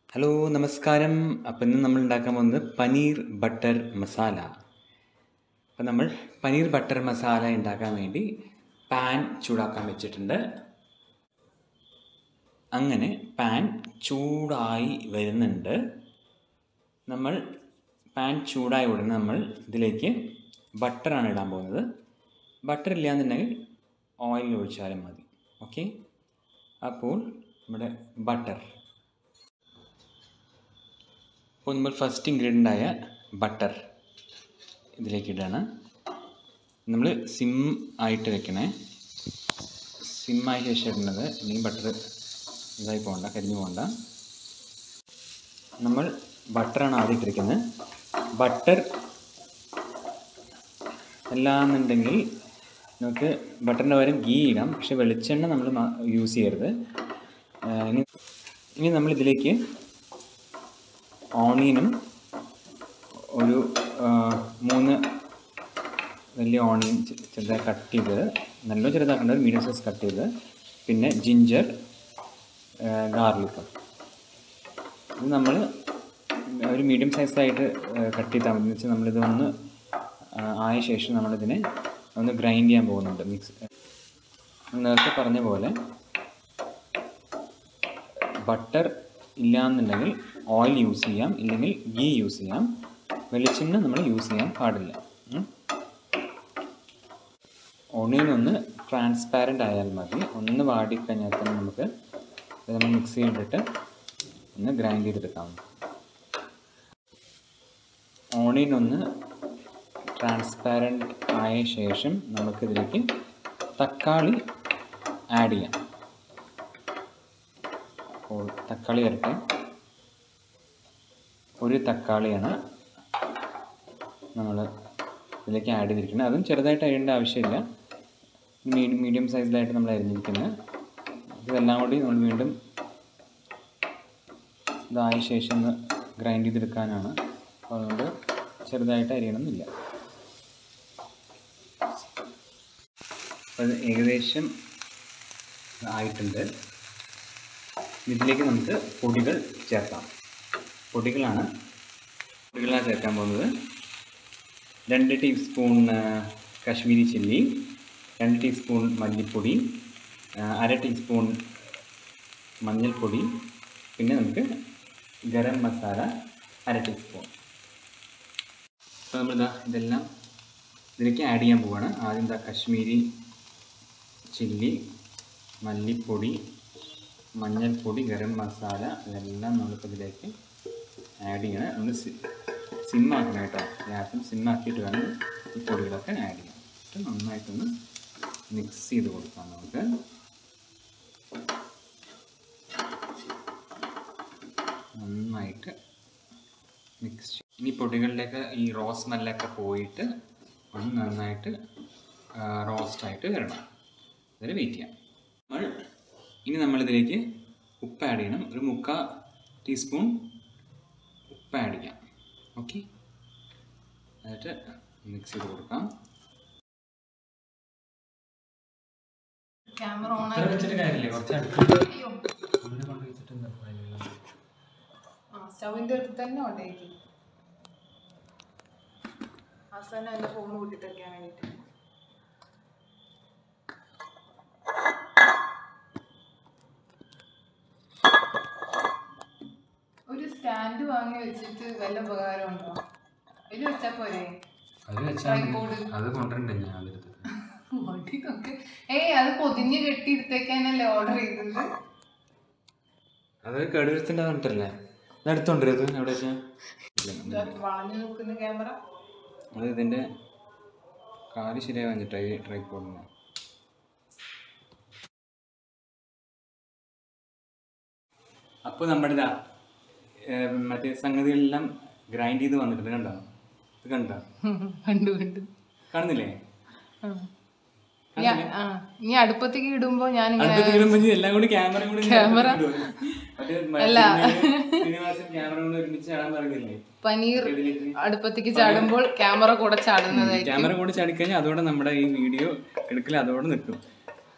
Hello നമസ്കാരം. അപ്പം ഇന്ന് നമ്മൾ ഉണ്ടാക്കാൻ പോകുന്നത് പനീർ ബട്ടർ മസാല. അപ്പം നമ്മൾ പനീർ ബട്ടർ മസാല ഉണ്ടാക്കാൻ വേണ്ടി പാൻ ചൂടാക്കാൻ വെച്ചിട്ടുണ്ട്. അങ്ങനെ പാൻ ചൂടായി വരുന്നുണ്ട്. നമ്മൾ പാൻ ചൂടായ ഉടനെ നമ്മൾ ഇതിലേക്ക് ബട്ടറാണ് ഇടാൻ പോകുന്നത്. ബട്ടർ ഇല്ലാന്നുണ്ടെങ്കിൽ ഓയിൽ ഒഴിച്ചാലും മതി. ഓക്കെ, അപ്പോൾ നമ്മുടെ ബട്ടർ. അപ്പോൾ നമ്മൾ ഫസ്റ്റ് ഇൻഗ്രീഡിയൻ്റായ ബട്ടർ ഇതിലേക്ക് ഇടുകയാണ്. നമ്മൾ സിം ആയിട്ട് വെക്കണേ. സിമ്മായി ശേഷം ഇടുന്നത്. ഇനി ബട്ടർ ഇതായി പോകണ്ട, കരിഞ്ഞു പോകണ്ട. നമ്മൾ ബട്ടറാണ് ആദ്യം ഇട്ടിരിക്കുന്നത്. ബട്ടർ അല്ലാന്നുണ്ടെങ്കിൽ നമുക്ക് ബട്ടറിൻ്റെ പകരം ഗീ ഇടാം, പക്ഷെ വെളിച്ചെണ്ണ നമ്മൾ യൂസ് ചെയ്യരുത്. ഇനി നമ്മളിതിലേക്ക് ഓണിയനും ഒരു 3 വലിയ ഓണിയൻ ചെറുതായി കട്ട് ചെയ്ത്, നല്ല ചെറുതാക്കേണ്ട, ഒരു മീഡിയം സൈസ് കട്ട് ചെയ്ത്, പിന്നെ ജിഞ്ചർ, ഗാർലിക്. ഇത് നമ്മൾ ഒരു മീഡിയം സൈസായിട്ട് കട്ട് ചെയ്താൽ മതി. എന്ന് വെച്ചാൽ നമ്മളിതൊന്ന് ആയ ശേഷം നമ്മളിതിനെ ഒന്ന് ഗ്രൈൻഡ് ചെയ്യാൻ പോകുന്നുണ്ട്. നേരത്തെ പറഞ്ഞ പോലെ ബട്ടർ ഇല്ലയെന്നുണ്ടെങ്കിൽ ഓയിൽ യൂസ് ചെയ്യാം, ഇല്ലെങ്കിൽ ഗീ യൂസ് ചെയ്യാം. വെളിച്ചെണ്ണ നമ്മൾ യൂസ് ചെയ്യാൻ പാടില്ല. ഓണിയൻ ഒന്ന് ട്രാൻസ്പാരൻ്റ് ആയാൽ മതി. ഒന്ന് വാടിക്കഴിഞ്ഞാൽ തന്നെ നമുക്ക് നമ്മൾ മിക്സിയിലിട്ടിട്ട് ഒന്ന് ഗ്രൈൻഡ് ചെയ്തെടുക്കാം. ഓണിയൻ ഒന്ന് ട്രാൻസ്പാരൻ്റ് ആയ ശേഷം നമുക്കിതിലേക്ക് തക്കാളി ആഡ് ചെയ്യാം. അപ്പോൾ തക്കാളി വരട്ടെ. ഒരു തക്കാളിയാണ് നമ്മൾ ഇതിലേക്ക് ആഡ് ചെയ്തിരിക്കുന്നത്. അതും ചെറുതായിട്ട് അരിയേണ്ട ആവശ്യമില്ല, മീഡിയം സൈസിലായിട്ട് നമ്മൾ അരിഞ്ഞിരിക്കുന്നത്. ഇതെല്ലാം കൂടി നമ്മൾ വീണ്ടും ഇതായ ശേഷം ഒന്ന് ഗ്രൈൻഡ് ചെയ്തെടുക്കാനാണ്. അപ്പോൾ അതുകൊണ്ട് ചെറുതായിട്ട് അരിയണമെന്നില്ല. അപ്പോൾ ഏകദേശം ആയിട്ടുണ്ട്. ഇതിലേക്ക് നമുക്ക് പൊടികൾ ചേർക്കാം. പൊടികളാണ് ചേർക്കാൻ പോകുന്നത്. 2 ടീസ്പൂൺ കാശ്മീരി ചില്ലി, 2 ടീസ്പൂൺ മല്ലിപ്പൊടി, 1/2 ടീസ്പൂൺ മഞ്ഞൾപ്പൊടി, പിന്നെ നമുക്ക് ഗരം മസാല 1/2 ടീസ്പൂൺ. അപ്പോൾ നമ്മളിതാ ഇതെല്ലാം ഇതിലേക്ക് ആഡ് ചെയ്യാൻ പോവുകയാണ്. ആദ്യം കാശ്മീരി ചില്ലി, മല്ലിപ്പൊടി, മഞ്ഞൾപ്പൊടി, ഗരം മസാല, ഇതെല്ലാം നമ്മളിപ്പോൾ ഇതിലേക്ക് ആഡ് ചെയ്യണം. നമ്മൾ സിമ്മാക്കണം കേട്ടോ. ഗ്യാസും സിമ്മാക്കിയിട്ട് വേണം ഈ പൊടികളൊക്കെ ആഡ് ചെയ്യാൻ. എന്നിട്ട് നന്നായിട്ടൊന്ന് മിക്സ് ചെയ്ത് കൊടുക്കാം. നമുക്ക് നന്നായിട്ട് മിക്സ്. ഇനി പൊടികളിലേക്ക് ഈ റോസ് സ്മെല്ലൊക്കെ പോയിട്ട് ഒന്ന് നന്നായിട്ട് റോസ്റ്റായിട്ട് വരണം. അതിൽ വെയിറ്റ് ചെയ്യാം. ഇനി നമ്മളിതിലേക്ക് ഉപ്പ് ആഡ് ചെയ്യണം. ഒരു 3/4 ടീസ്പൂൺ ഉപ്പ് ആഡ് ചെയ്യാം. ഓക്കെ, എന്നിട്ട് മിക്സ് ചെയ്ത് കൊടുക്കാം. വെച്ചിട്ട് കാര്യമില്ല, കുറച്ച് സ്റ്റൗവിൻ്റെ അടുത്ത് തന്നെ കൊണ്ടേക്ക് അവസാനം എൻ്റെ ഫോൺ കൂട്ടിട്ടൊക്കെയാൻ വേണ്ടിയിട്ട്. ഒരു സ്റ്റാൻഡ് വാങ്ങി വെച്ചിട്ട് വല്ല ഉപകാരം ഉണ്ടോ? അതിൽ വെച്ചാൽ പോരെ? അത് കൊണ്ടുവരണ്ടേ ഞാൻ അത് പൊതിഞ്ഞ് കെട്ടിയെടുത്തേക്കാനല്ലേ ഓർഡർ ചെയ്തത്. അത് കേടുവരുത്തേണ്ട കണ്ടിട്ടല്ലേ എടുത്തോണ്ടിരുന്നത്. എവിടെ വളഞ്ഞു നോക്കുന്ന ക്യാമറ. അത് ഇതിൻ്റെ കാല് ശരിയാവാൻ ട്രൈപോഡിന്. അപ്പോൾ നമ്മുടെ ഇതാ മറ്റേ സംഗതികളെല്ലാം ഗ്രൈൻഡ് ചെയ്ത് വന്നിട്ടുണ്ട്. കണ്ടോ? ഇത് കണ്ടോ? കാണുന്നില്ലേ? ഇനി അടുപ്പത്തേക്ക് ഇടുമ്പോ ഞാൻ എല്ലാം കൂടി ക്യാമറ പനീർ അടുപ്പത്തേക്ക് ചാടുമ്പോൾ ക്യാമറ കൂടെ ചാടിക്കഴിഞ്ഞാൽ അതോടെ നമ്മുടെ ഈ വീഡിയോ എടുക്കൽ അതോടെ നിൽക്കും.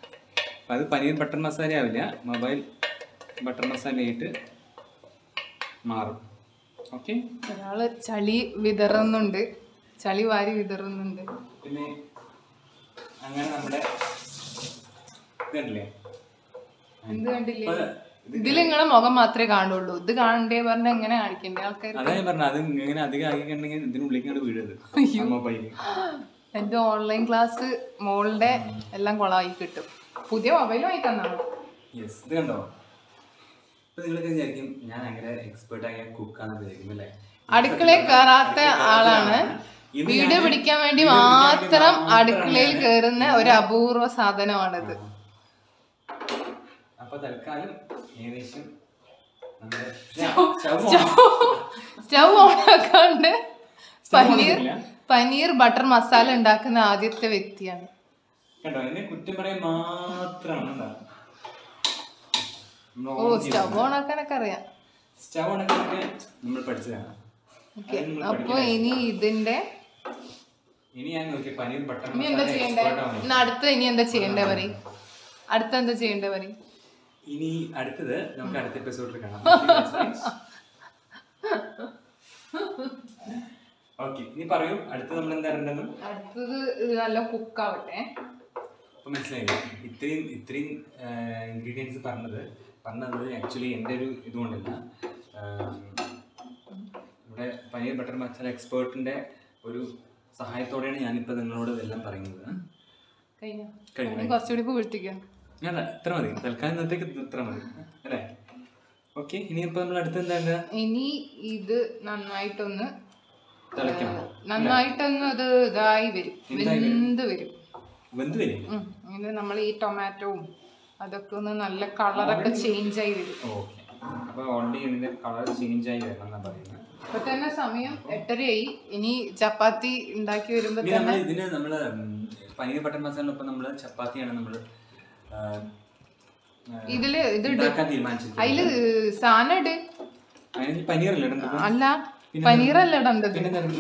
അത് പനീർ ബട്ടർ മസാല ആവില്ല, മൊബൈൽ ബട്ടർ മസാല ആയിട്ട് മാറും. ഓക്കെ, ഒരാള് ചളി വിതറുന്നുണ്ട്, ചളി വാരി വിതറുന്നുണ്ട്. പിന്നെ അങ്ങനെ നമ്മുടെ ഇതല്ലേ, എന്ത് കണ്ടില്ലേ? ഇതിൽ നിങ്ങളെ മുഖം മാത്രമേ കാണുള്ളൂ. ഇത് കാണണ്ടേ പറഞ്ഞ എങ്ങനെ കാണിക്കണ്ടേ ആൾക്കാർ? അതാ ഞാൻ പറഞ്ഞത്, അത് ഇങ്ങനെ അധികം ആക്കിയിട്ടുണ്ടെങ്കിൽ ഇതിനുള്ളിലേക്കാണ് വീഴത്. എന്റെ ഓൺലൈൻ ക്ലാസ് മോളുടെ എല്ലാം കൊളായി കിട്ടും. പുതിയ മൊബൈൽ വാങ്ങി തന്നാണ്. യെസ്, ഇത് കണ്ടോ? ഇപ്പൊ നിങ്ങളൊക്കെ വിചാരിക്കും ഞാൻ അങ്ങനെ എക്സ്പേർട്ട് ആയ കുക്കാന്ന് വിചാരിക്കും അല്ലേ? അടുക്കളയിൽ കയറാത്ത ആളാണ്. വീഡിയോ പിടിക്കാൻ വേണ്ടി മാത്രം അടുക്കളയിൽ കയറുന്ന ഒരു അപൂർവ സാധനമാണിത്. അപ്പൊ തൽക്കാലം ഏകദേശം സ്റ്റൗ ഓണാക്കാണ്ട് പനീർ ബട്ടർ മസാല ഉണ്ടാക്കുന്ന ആദ്യത്തെ വ്യക്തിയാണ്. കേട്ടോ, എന്നെ കുറ്റം പറയാൻ മാത്രമാണ്. ഓ, സ്റ്റവ് ഓണാക്കാനൊക്കെ അറിയാം. സ്റ്റവ് ഓണാക്കാനൊക്കെ നമ്മൾ പഠിച്ചതാണ്. അപ്പൊ ഇനി ഇതിന്റെ ഞാൻ നോക്കിയ പനീർ ബട്ടർ ഇനി എന്താ ചെയ്യണ്ടേ? അടുത്ത ഇനി എന്താ ചെയ്യണ്ടേ പറയും? അടുത്ത എന്താ ചെയ്യണ്ടേ പറയും? ഇനി അടുത്തത് നമുക്ക് അടുത്ത എപ്പിസോഡിൽ കാണാം. ഓക്കെ, ഇനി പറയൂ അടുത്തത് നമ്മൾ എന്താ ഇടേണ്ടത്? അടുത്തത് നല്ല കുക്കാവട്ടെ. അപ്പൊ മനസ്സിലായില്ലേ, ഇത്രയും ഇൻഗ്രീഡിയൻസ് പറഞ്ഞത് ആക്ച്വലി എൻ്റെ ഒരു ഇതുകൊണ്ടല്ല, ഇവിടെ പനീർ ബട്ടർ മസാല എക്സ്പേർട്ടിന്റെ ഒരു സഹായത്തോടെയാണ് ഞാനിപ്പോൾ നിങ്ങളോട് ഇതെല്ലാം പറയുന്നത്. കുറച്ചുകൂടി പൂഴ്ത്തിക്കാം. അല്ല, ഇത്ര മതി തൽക്കാലം, ഇന്നത്തേക്ക് ഇത്ര മതി അല്ലേ? ഓക്കെ, ഇനി ഇപ്പൊ നമ്മൾ അടുത്ത് എന്താ? ഇനി ഇത് നന്നായിട്ടൊന്ന് തിളയ്ക്കണം. അത് ഇതായി വരും, വെന്ത് വരും. ഇത് നമ്മൾ ഈ ടൊമാറ്റോവും അതൊക്കെ ഒന്ന് നല്ല കളറൊക്കെ ചേഞ്ച് ആയി വരും. ഓക്കെ, അപ്പൊ ഓൾറെഡി ഇതിന്റെ കളർ ചേഞ്ച് ആയി വരണം എന്നാ പറയുന്നത്. ഇപ്പൊ തന്നെ സമയം 8:30. ഇനി ചപ്പാത്തി ഉണ്ടാക്കി വരുമ്പോ തന്നെ ഇതിന് നമ്മള് പനീർ ബട്ടർ മസാലൊപ്പം നമ്മള് ചപ്പാത്തിയാണ് നമ്മള് ഇതില് ഇത് തീരുമാനിച്ചത്. അതില് സാധനം ഇട്. അല്ല, പനീറല്ല ഇടേണ്ടത്,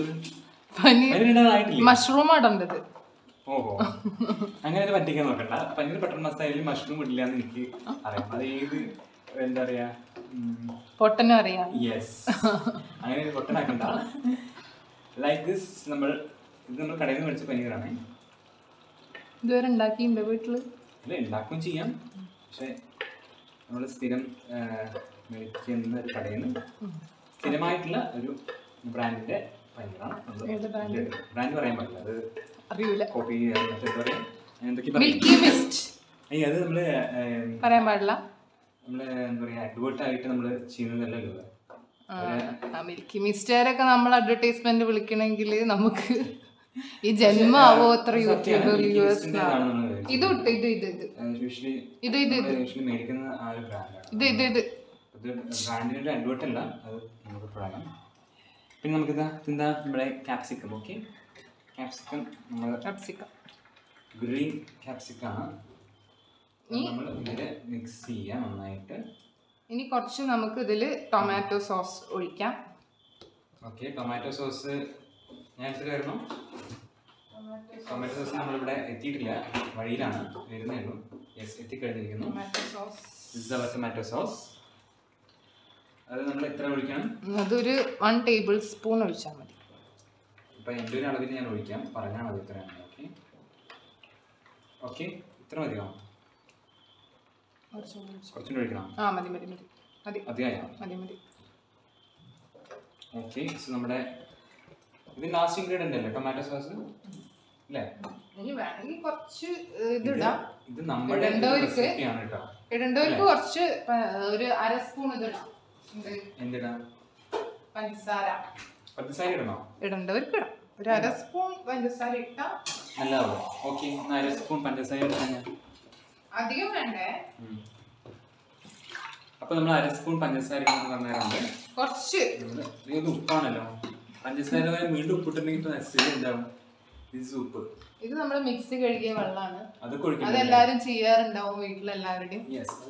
മഷ്റൂം ഇടേണ്ടത്. ഓഹോ, അങ്ങനെ പറ്റിക്കാൻ നോക്കണ്ട. പനീർ ബട്ടർ മസാലയിൽ മഷ്റൂം ഇടില്ല എന്ന് എനിക്ക് അറിയാം. അത് ഏത് എന്താ പറയാ, പൊട്ടനും അറിയാം. യെസ്, അങ്ങനെ പൊട്ടനാക്കണ്ട. ലൈക്ക് ദിസ്, ഇത് നമ്മൾ കടയിൽ നിന്ന് മേടിച്ച പനീറാണ്. ഇതുവരെ ഉണ്ടാക്കിയിട്ടുണ്ടോ വീട്ടില്? ഇല്ല, ഉണ്ടാക്കുകയും ചെയ്യാം. പക്ഷെ നമ്മൾ സ്ഥിരം മേടിക്കുന്ന ഒരു കടയിൽ നിന്ന് സ്ഥിരമായിട്ടുള്ള ഒരു ബ്രാൻഡിന്റെ പനീറാണ്. ബ്രാൻഡ് പറയാൻ പറ്റില്ല, അത് അറിയില്ല. കോപ്പി ചെയ്യാൻ അത് നമ്മള് പറയാൻ പാടില്ല. നമ്മള് എന്താ പറയാ, അഡ്വേർട്ട് ആയിട്ട് നമ്മള് ചെയ്യുന്നതല്ലല്ലോ. മിൽക്കി മിസ്റ്റേരൊക്കെ നമ്മൾ അഡ്വർടൈസ്മെന്റ് വിളിക്കണമെങ്കിൽ നമുക്ക് ഈ ജന്മാവോ അത്ര യൂട്യൂബ് വ്യൂവേഴ്സ്. ഇത് മേടിക്കുന്ന ആ ഒരു ബ്രാൻഡാണ്. ബ്രാൻഡിന്റെ അഡ്വേർട്ട് അല്ല, അത് നമുക്ക് പറയാം. പിന്നെ നമുക്ക് എന്താ നമ്മുടെ ക്യാപ്സിക്കം. ഓക്കെ, ക്യാപ്സിക്കം ഗ്രീൻ ക്യാപ്സിക്കാണ്. നമ്മൾ ഇതില് മിക്സ് ചെയ്യാം നന്നായിട്ട്. ഇനി കുറച്ച് നമുക്ക് ഇതില് ടൊമാറ്റോ സോസ് ഒഴിക്കാം. ഓക്കെ, ടൊമാറ്റോ സോസ് ഞാൻ എടുത്തിട്ട് വരണം. ടൊമാറ്റോ സോസ് നമ്മളിവിടെ എത്തിയിട്ടില്ല, വഴിയിലാണ്, വരുന്നേ ഉള്ളൂ. യെസ്, എത്തിക്കഴിഞ്ഞിരിക്കുന്നു. ടൊമാറ്റോ സോസ് അത് നമ്മൾ എത്ര ഒഴിക്കണം? അതൊരു 1 ടേബിൾ സ്പൂൺ ഒഴിച്ചാൽ മതി. ഇപ്പം എൻ്റെ ഒരു അളവിൽ ഞാൻ ഒഴിക്കാം, പറഞ്ഞാൽ മതി ഇത്രയാണ്. ഓക്കെ ഓക്കെ, ഇത്ര മതിയോ? കുറച്ചുകൂടി ഒഴിക്കണം. അധികമായോ? ഓക്കെ, സോ നമ്മുടെ ഇത് ലാസ്റ്റ് ഇൻഗ്രീഡിയൻ്റ് അല്ലേ ടൊമാറ്റോ സോസ് അല്ലേ? ഇത് നമ്മുടെ റെസിപ്പിയാണ് കേട്ടോ. ഇടണ്ടവർക്ക് കുറച്ച് ഒരു 1/2 സ്പൂൺ എന്തിടാ? പഞ്ചസാര ഇടണോ? ഇടണ്ടവർക്ക് ഇടാം. ഒരു 1/2 സ്പൂൺ പഞ്ചസാര ഇട്ടാ നല്ലതാവും. ഓക്കെ, 1/2 സ്പൂൺ പഞ്ചസാര ഇട്ടാ ഞാൻ അധികം വേണ്ടേ. അപ്പൊ നമ്മൾ 1/2 സ്പൂൺ പഞ്ചസാര പറഞ്ഞുതരാണ്ട് കുറച്ച്. ഇത് ഉപ്പാണല്ലോ, പഞ്ചസാര വീണ്ടും ഉപ്പിട്ടുണ്ടെങ്കിൽ എന്താവും? ഇത് ഉപ്പ്. ഇത് നമ്മള് മിക്സി കഴുകിയ വെള്ളമാണ്. അതെല്ലാരും ചെയ്യാറുണ്ടാവും വീട്ടിലെല്ലാവരുടെയും.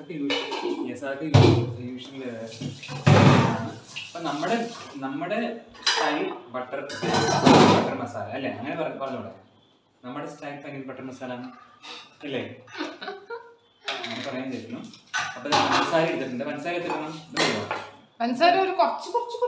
നമ്മുടെ സ്റ്റൈൽ ബട്ടർ മസാല അല്ലേ? അങ്ങനെ പറഞ്ഞോളെ, നമ്മുടെ സ്റ്റൈൽ പനീർ ബട്ടർ മസാല അല്ലേ? അങ്ങനെ പറയാൻ പറ്റുന്നു. അപ്പൊ പഞ്ചസാര എടുത്തിട്ടുണ്ട്. പഞ്ചസാര എത്തിക്കണം. പഞ്ചസാര ഒരു കുറച്ച്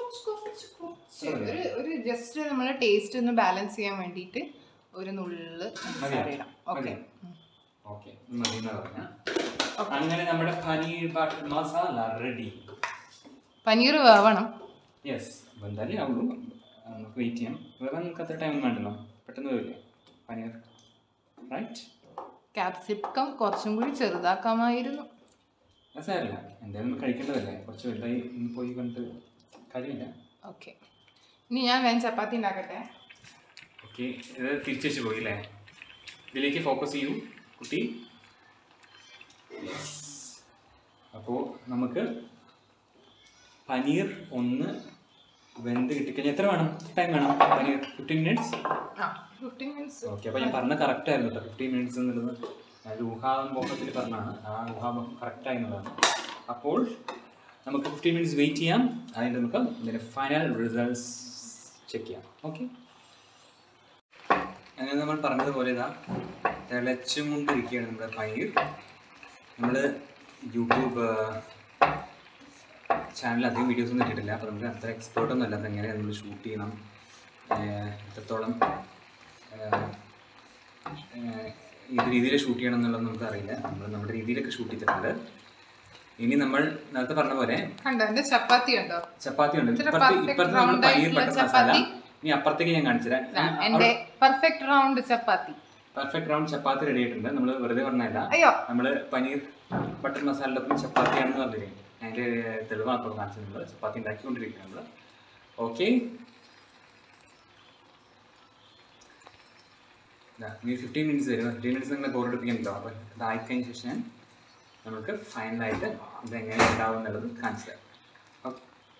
ഒരു ജസ്റ്റ് നമ്മളെ ടേസ്റ്റ് ഒന്ന് ബാലൻസ് ചെയ്യാൻ വേണ്ടിയിട്ട് ഒരു നുള്ള് പഞ്ചസാര ഇടാം. ഓക്കെ അങ്ങനെ നമ്മുടെ പനീർ ബട്ടർ മസാല റെഡി. പനീർ വേവണം. യെസ്, എന്തായാലും ആവുള്ളൂ. നമുക്ക് വെയിറ്റ് ചെയ്യാം. വേറെ നമുക്ക് അത്ര ടൈം വേണ്ടല്ലോ, പെട്ടെന്ന് വേവില്ലേ പനീർ. റൈറ്റ്. ക്യാപ്സിക്കം കുറച്ചും കൂടി ചെറുതാക്കാമായിരുന്നു. സാരമില്ല, എന്തായാലും നമ്മൾ കഴിക്കേണ്ടതല്ലേ. കുറച്ച് വലുതായി പോയി കണ്ടിട്ട് കാര്യമില്ല. ഓക്കെ, ഇനി ഞാൻ വേഗം ചപ്പാത്തി ഉണ്ടാക്കട്ടെ. ഓക്കെ, ഇത് തിരിച്ചു വെച്ച് പോയില്ലേ. ഇതിലേക്ക് ഫോക്കസ് ചെയ്യൂ കുട്ടി. അപ്പോൾ നമുക്ക് പനീർ ഒന്ന് വെന്ത് കിട്ടിക്കഴിഞ്ഞാൽ എത്ര വേണം, ടൈം വേണം? പനീർ 15 minutes. ഓക്കെ, അപ്പോൾ ഞാൻ പറഞ്ഞ കറക്റ്റ് ആയിരുന്നു കേട്ടോ. 15 minutes എന്നുള്ളത് ഊഹാമോഹത്തിൽ പറഞ്ഞാണ്. ആ ഊഹാമോഹം കറക്റ്റ് ആയിരുന്നതാണ്. അപ്പോൾ നമുക്ക് 15 minutes വെയിറ്റ് ചെയ്യാം. അതിന് നമുക്ക് ഇതിൻ്റെ ഫൈനൽ റിസൾട്ട്സ് ചെക്ക് ചെയ്യാം. ഓക്കെ, അങ്ങനെ നമ്മൾ പറഞ്ഞതുപോലെ ഇതാ തിളച്ചും കൊണ്ടിരിക്കുകയാണ് നമ്മുടെ പനീർ. നമ്മൾ യൂട്യൂബ് ചാനലിൽ അധികം വീഡിയോസ് ഒന്നും ഇട്ടിട്ടില്ല. അപ്പോൾ നമുക്ക് അത്ര എക്സ്പേർട്ടൊന്നും അല്ല അതെങ്ങനെ നമ്മൾ ഷൂട്ട് ചെയ്യണം, എത്രത്തോളം ഏത് രീതിയിൽ ഷൂട്ട് ചെയ്യണം എന്നുള്ളത് നമുക്ക് അറിയില്ല. നമ്മൾ നമ്മുടെ രീതിയിലൊക്കെ ഷൂട്ട് ചെയ്തിട്ടുണ്ട്. ഇനി നമ്മൾ നേരത്തെ പറഞ്ഞ പോലെ ചപ്പാത്തി ഉണ്ട്. ഇപ്പുറത്ത് നമ്മൾ പനീർ ബട്ടർ മസാല. ഇനി അപ്പുറത്തേക്ക് ഞാൻ കാണിച്ചുതരാം. പെർഫെക്റ്റ് റൗണ്ട് ചപ്പാത്തി റെഡി ആയിട്ടുണ്ട്. നമ്മൾ വെറുതെ പറഞ്ഞല്ല, നമ്മൾ പനീർ ബട്ടർ മസാലയുടെ ഒപ്പം ചപ്പാത്തിയാണെന്ന് പറഞ്ഞില്ലേ. അതിൻ്റെ തെളിവാക്കണം കാണിച്ചിട്ടുണ്ട്. ചപ്പാത്തി ഉണ്ടാക്കിക്കൊണ്ടിരിക്കുന്നത്. ഓക്കെ, ഇനി 15 minutes വരും. 15 minutes നിങ്ങൾ ബോറെടുപ്പിക്കുന്നുണ്ടോ? അപ്പോൾ ഇതായിക്കഴിഞ്ഞ ശേഷം നമുക്ക് ഫൈനലായിട്ട് ഇതെങ്ങനെ ഉണ്ടാവും എന്നുള്ളത് കാണിച്ചു തരാം. ഓക്കെ,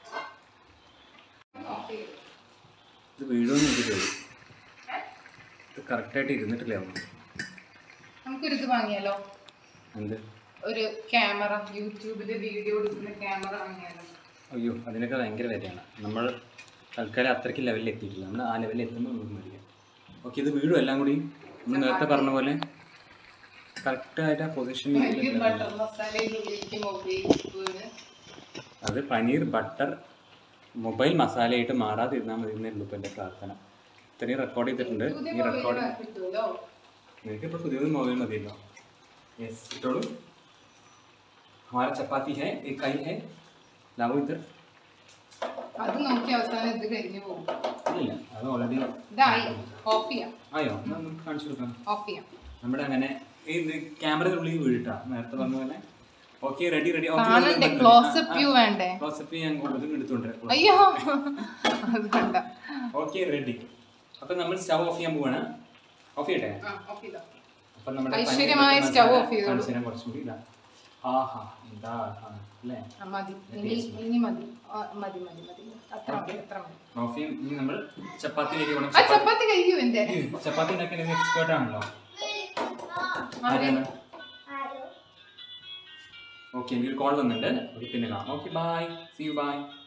ഇത് വീഡിയോന്ന് എനിക്ക് തരും. ഇത് കറക്റ്റായിട്ട് ഇരുന്നിട്ടില്ലേ? നമുക്കൊരു ഇത് വാങ്ങിയാലോ? എന്ത്? ഒരു ക്യാമറ, യൂട്യൂബില് വീഡിയോ എടുക്കുന്ന ക്യാമറ വാങ്ങിയാലോ? അയ്യോ, അതിനൊക്കെ ഭയങ്കര വിലയാണ്. നമ്മൾ തൽക്കാലം അത്രയ്ക്ക് ലെവലിൽ എത്തിയിട്ടില്ല. നമ്മൾ ആ ലെവലിൽ എത്തുമ്പോൾ നമുക്ക് മേടിക്കാം. ഓക്കെ, ഇത് വീടും എല്ലാം കൂടി നമ്മൾ നേരത്തെ പറഞ്ഞ പോലെ കറക്റ്റായിട്ട് ആ പൊസിഷനിൽ. അത് പനീർ ബട്ടർ മൊബൈൽ മസാലയായിട്ട് മാറാതിരുന്നാൽ മതി എന്നേ ഉള്ളൂ ഇപ്പോൾ എൻ്റെ പ്രാർത്ഥന. ഇത്രയും റെക്കോർഡ് ചെയ്തിട്ടുണ്ട്. ഈ റെക്കോർഡ് നിനക്കിപ്പോൾ പുതിയത് മൊബൈൽ മതിയല്ലോ. യെസ്, ഇട്ടോളൂ. हमारा चपाती है, एक कई है, लाओ इधर. അത് നോക്കി അവസാനം ഇത് കഴിഞ്ഞു പോകും. ഇല്ല, അത് ഓൾറെഡി ഓഫ് ചെയ്യാം. ആയോ? നമുക്ക് കാണിച്ചു കൊടുക്കാം. ഓഫ് ചെയ്യാം. നമ്മുടെ അങ്ങനെ ഈ ക്യാമറയുടെ ഉള്ളിൽ വീഴിട്ടാ നേരത്തെ പറഞ്ഞ പോലെ. Okay, ready. ക്ലോസപ്പ് വ്യൂ വേണ്ടേ? ക്ലോസപ്പ് ഞാൻ എടുത്തോണ്ടിരാം. അയ്യോ, അത് വേണ്ട. Okay, ready. അപ്പൊ നമ്മൾ സ്റ്റവ് ഓഫ് ചെയ്യാൻ പോവാണ്. ഓഫ് ചെയ്യട്ടെ? അപ്പൊ നമ്മുടെ ഐശ്വര്യമായ സ്റ്റവ് ഓഫ് ചെയ്തോളൂ. കുറച്ചും കൂടി ഇതാ. ആഹാ, എന്താ അല്ലേ? ഇനി നമ്മൾ ചപ്പാത്തിയിലേക്ക് പോകണം. ചപ്പാത്തി ഉണ്ടാക്കാൻ എക്സ്പേർട്ട് ആണല്ലോ. ഓക്കെ, എനിക്കൊരു കോൾ വന്നിട്ടുണ്ട്. പിന്നെ കാണാം. Okay, bye, see you, by.